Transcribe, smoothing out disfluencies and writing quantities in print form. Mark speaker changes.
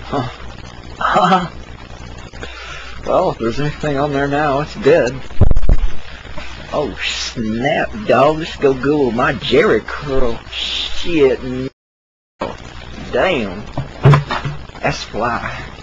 Speaker 1: Huh. Well, if there's anything on there now, it's dead. Oh, snap, dog. Let's go Google my Jerry curl. Shit. No. Damn. That's fly.